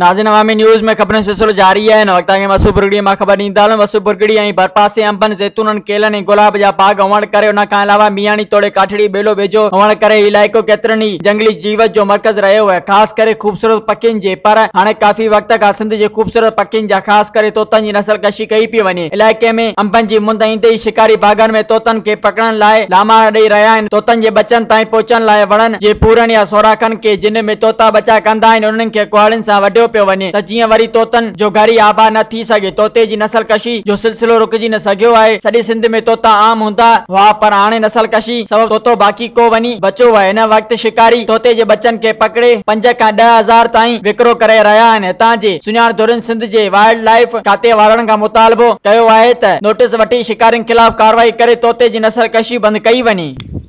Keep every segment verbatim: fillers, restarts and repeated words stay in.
नाज़रीन अवामी न्यूज़ में खबरें सिलसिलो जारी है। वक्त वसू बुरगड़ी में खबर ॾींदा वसू बुरगड़ी ऐं भरपासे अंबन जैतूनन केलन गुलाब जा बाग हुअण करे उन खां अलावा मियाणी तोड़े काठड़ी बेलो वेझो हुअण करे इलाइको केतिरनि ई जंगली जीवत जो मर्कज़ रहियो है, खास करे खूबसूरत पखियुनि जे। पर हाणे काफ़ी वक्त खां सिंध जे खूबसूरत पखियुनि जा खास करे तोतनि जी नस्ल कशी कई पई वञे। इलाइके में अंबन जी मुंद ईंदे ई शिकारी बागन में तोतनि खे पकड़ण लाइ लामा ॾेई रहिया आहिनि। तोतनि जे बचनि ताईं पहुचण लाइ वणनि जे पूरनि या सोराखनि के जिन में तोता बचा कंदा आहिनि उन्हनि खे कुहाड़ियुनि सां वढियो पियो वञे त जीअं वरी तोतनि जो घर ई आबाद न थी सघे। तोते जी नस्ल कशी जो सिलसिलो रुकजी न सघियो आहे। सॼे सिंध में तोता आम हूंदा हुआ पर हाणे नस्ल कशी सबब तोतो बाक़ी को वञी बचो आहे। हिन वक्त शिकारी तोते जे बचनि खे पकड़े पंज खां ॾह हज़ार ताईं विकिरो करे रहिया आहिनि। हितां जे सुञाणधुरनि सिंध जे वाइल्ड लाइफ खाते वारनि खां मुतालबो कयो आहे त नोटिस वठी शिकारियुनि खिलाफ़ कार्रवाई करे तोते जी नस्ल कशी बंदि कई वञे।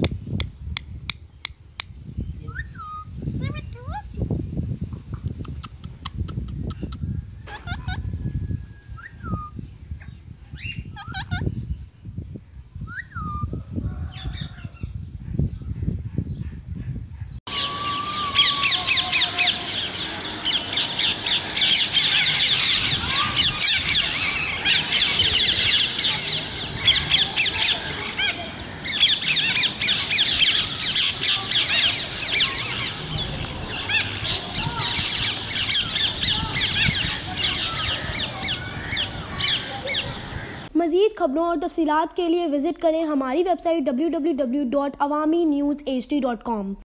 मज़ीद खबरों और तफसीलात के लिए विजिट करें हमारी website W W W dot Awami news H D dot com.